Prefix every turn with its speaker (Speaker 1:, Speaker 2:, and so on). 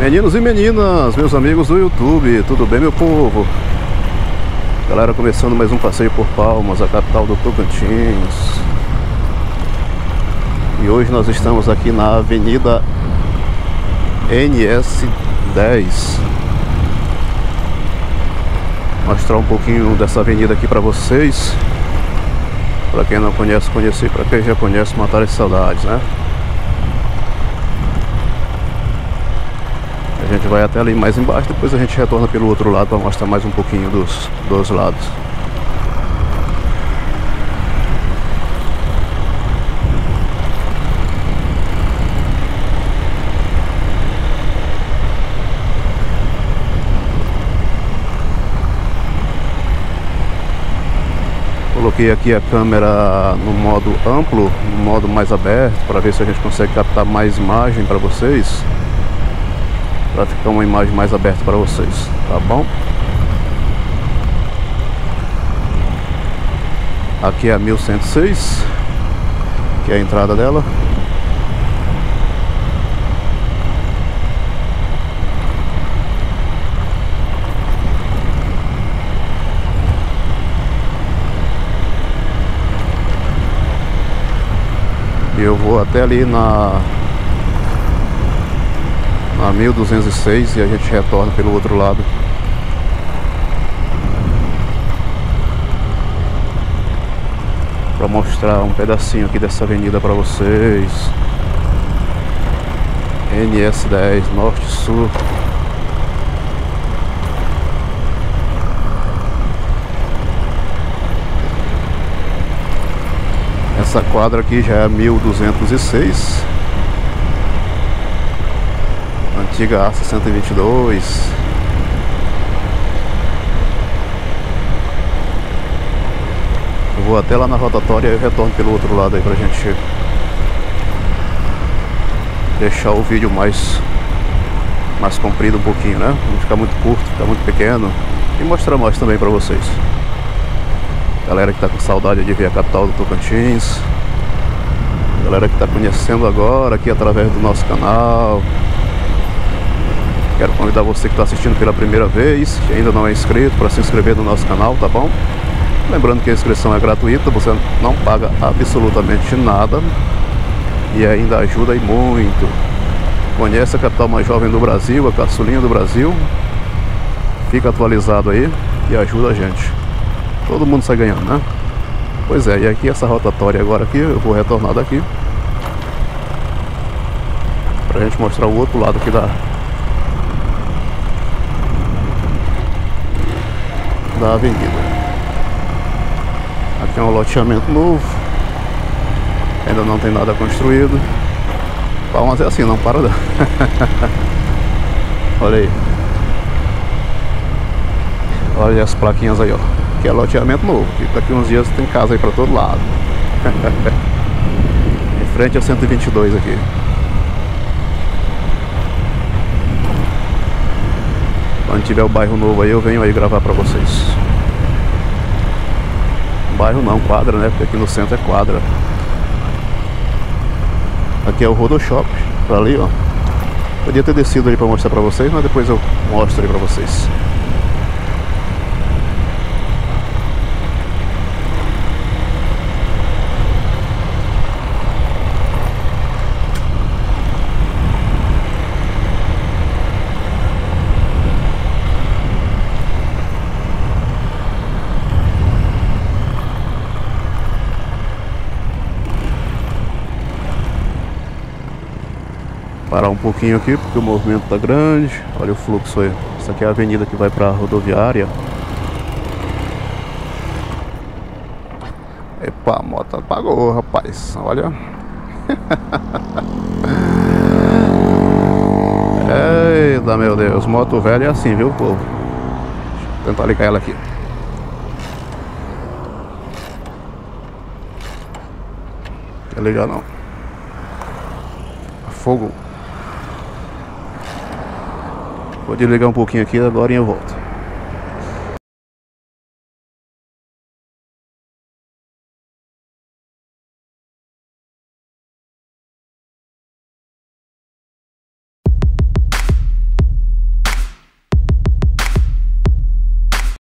Speaker 1: Meninos e meninas, meus amigos do YouTube, tudo bem, meu povo? Galera, começando mais um passeio por Palmas, a capital do Tocantins. E hoje nós estamos aqui na Avenida NS10. Mostrar um pouquinho dessa avenida aqui pra vocês. Pra quem não conhece, conhecer. Pra quem já conhece, matar as saudades, né? A gente vai até ali mais embaixo, depois a gente retorna pelo outro lado para mostrar mais um pouquinho dos lados. Coloquei aqui a câmera no modo amplo, no modo mais aberto, para ver se a gente consegue captar mais imagem para vocês. Para ficar uma imagem mais aberta para vocês, tá bom? Aqui é a 1106, que é a entrada dela. E eu vou até ali na 1206 e a gente retorna pelo outro lado. Para mostrar um pedacinho aqui dessa avenida para vocês. NS10, norte sul. Essa quadra aqui já é 1206. Antiga A-122. Eu vou até lá na rotatória e retorno pelo outro lado aí pra gente deixar o vídeo mais comprido um pouquinho, né? Não ficar muito curto, ficar muito pequeno. E mostrar mais também pra vocês. Galera que tá com saudade de ver a capital do Tocantins. Galera que tá conhecendo agora aqui através do nosso canal. Quero convidar você que está assistindo pela primeira vez, que ainda não é inscrito, para se inscrever no nosso canal, tá bom? Lembrando que a inscrição é gratuita, você não paga absolutamente nada e ainda ajuda aí muito. Conhece a capital mais jovem do Brasil, a caçulinha do Brasil. Fica atualizado aí e ajuda a gente. Todo mundo sai ganhando, né? Pois é, e aqui essa rotatória agora aqui, eu vou retornar daqui pra gente mostrar o outro lado aqui da avenida. Aqui é um loteamento novo, ainda não tem nada construído. Palmas é assim, não para não. Olha aí, olha as plaquinhas aí, ó. Aqui é loteamento novo, que daqui uns dias tem casa aí pra todo lado. Em frente a 122 aqui. Quando tiver o bairro novo aí, eu venho aí gravar pra vocês. Bairro não, quadra, né? Porque aqui no centro é quadra. Aqui é o Rodoshop, pra ali, ó. Podia ter descido ali pra mostrar pra vocês, mas depois eu mostro aí pra vocês. Parar um pouquinho aqui porque o movimento tá grande. Olha o fluxo aí. Essa aqui é a avenida que vai pra rodoviária. Epa, a moto apagou, rapaz. Olha. Eita, meu Deus. Moto velha é assim, viu, povo? Deixa eu tentar ligar ela aqui. Não quer ligar não. Fogo. Vou desligar um pouquinho aqui agora e eu volto.